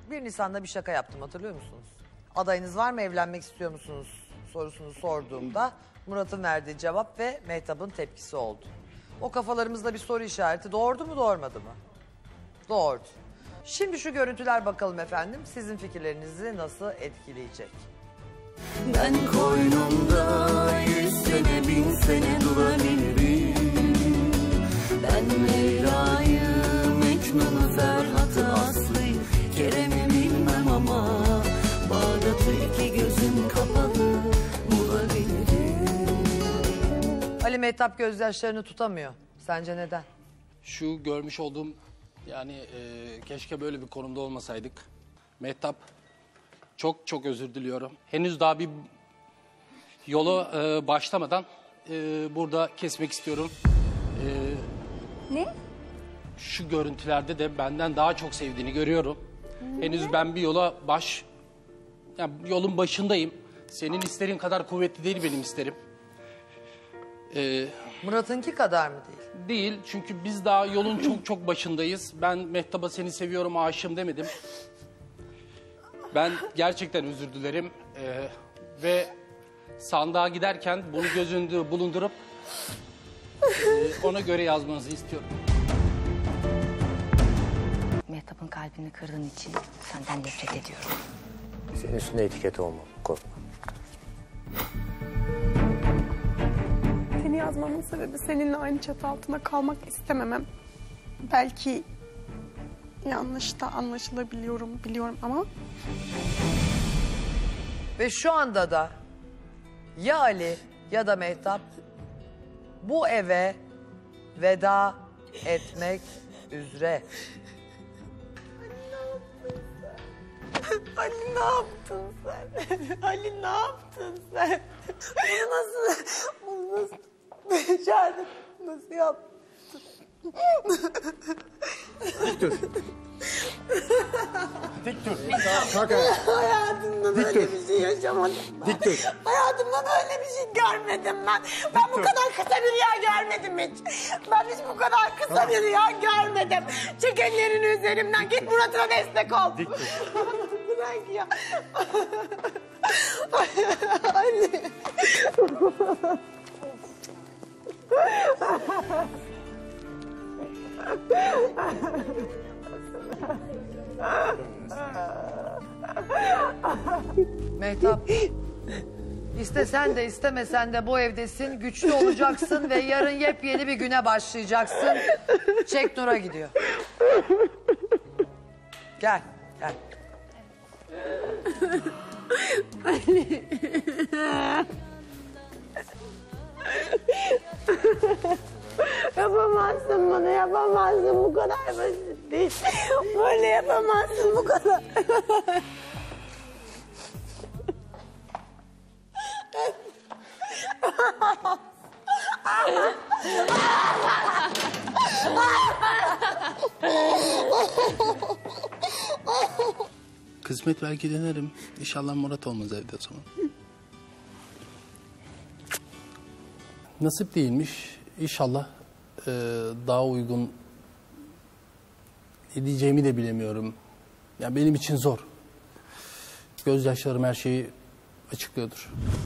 1 Nisan'da bir şaka yaptım, hatırlıyor musunuz? Adayınız var mı, evlenmek istiyor musunuz sorusunu sorduğumda Murat'ın verdiği cevap ve Mehtap'ın tepkisi oldu. O kafalarımızda bir soru işareti. Doğurdu mu, doğurmadı mı? Doğurdu. Şimdi şu görüntüler bakalım efendim, sizin fikirlerinizi nasıl etkileyecek? Ben koynumda 100 sene 1000 sene durabilirim. Ben Leyla'yı, Mecnun'u, Ferhat'ı, Aslı'yı, Kerem'i bilmem ama Bağdat'ı iki gözüm kapalı bulabilirim. Ali Mehtap gözyaşlarını tutamıyor. Sence neden? Şu görmüş olduğum yani keşke böyle bir konumda olmasaydık. Mehtap çok çok özür diliyorum. Henüz daha bir yola başlamadan burada kesmek istiyorum. Ne? Şu görüntülerde de benden daha çok sevdiğini görüyorum. Henüz ben bir yola yani yolun başındayım. Senin isterin kadar kuvvetli değil benim isterim. Murat'ınki kadar mı değil? Değil çünkü biz daha yolun çok çok başındayız. Ben Mehtap'a seni seviyorum, aşığım demedim. Ben gerçekten özür dilerim ve sandığa giderken bunu göz önünde bulundurup ona göre yazmanızı istiyorum. Mehtap'ın kalbini kırdığın için senden nefret ediyorum. Senin üstünde etiket olma, korkma. Seni yazmamın sebebi seninle aynı çatı altında kalmak istememem. Belki yanlış da anlaşılabiliyorum, biliyorum ama... Ve şu anda da ya Ali ya da Mehtap bu eve veda etmek üzere. Ali ne yaptın sen? Ali ne yaptın sen? Bunu nasıl becerdin? Nasıl yaptın? Dik dur. Dik dur. Kalk Hayatımda böyle bir şey yaşamadım ben. Dik dur. Hayatımda böyle bir şey görmedim ben. Ben bu kadar kısa bir rüya görmedim hiç. Ben hiç bu kadar kısa bir rüya görmedim. Çek ellerini üzerimden. Git Murat'a destek ol. Dik dur. Bırak ya. Anne. Mehtap, istesen de istemesen de bu evdesin, güçlü olacaksın ve yarın yepyeni bir güne başlayacaksın. Çek Nur'a gidiyor. Gel, gel. Yapamazsın bunu, yapamazsın. Bu kadar basit değil. Böyle yapamazsın bu kadar. Kısmet belki denerim. İnşallah Murat olmaz evde o zaman. Nasip değilmiş. İnşallah daha uygun ne diyeceğimi de bilemiyorum. Ya benim için zor. Gözyaşlarım her şeyi açıklıyordur.